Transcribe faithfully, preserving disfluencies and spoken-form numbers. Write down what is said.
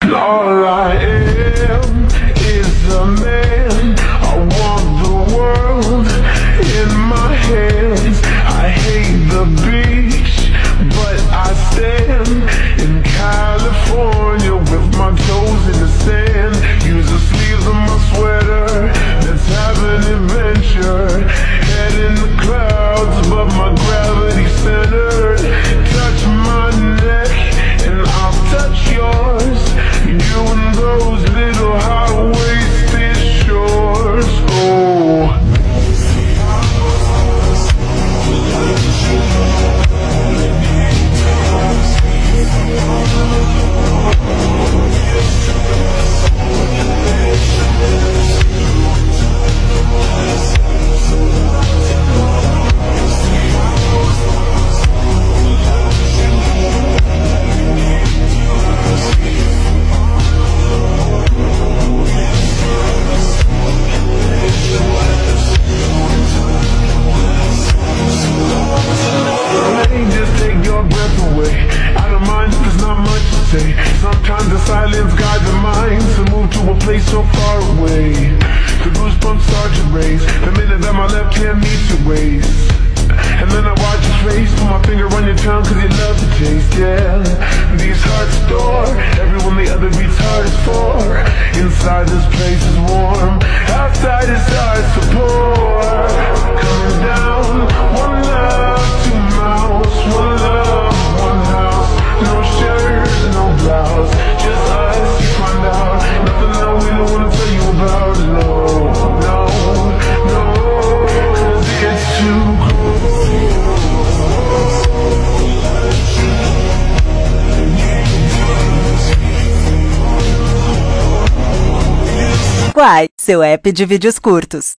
All I am is a man. I want the world in my hands. I hate the beach, but I stand in California with my toes in the sand. Use the sleeves of my sweater, let's have an adventure. Head in the clouds, but my gravity centered. Touch my neck and I'll touch yours. You and those little high-waisted shorts. Oh, sometimes the silence guides the mind to move to a place so far away. The goosebumps start to raise the minute that my left hand meets your waist. And then I watch your face, put my finger on your tongue cause you love the taste, yeah. These hearts adore everyone the other beats hard is for. Inside this place is warm, outside it starts to pour. Coming down, one love, two mouths, one love, one house. No shirt, no blouse, just us, you find out. Nothing that we don't wanna tell you about, no, no, no. Cause it's too cold. Quai, seu app de vídeos curtos.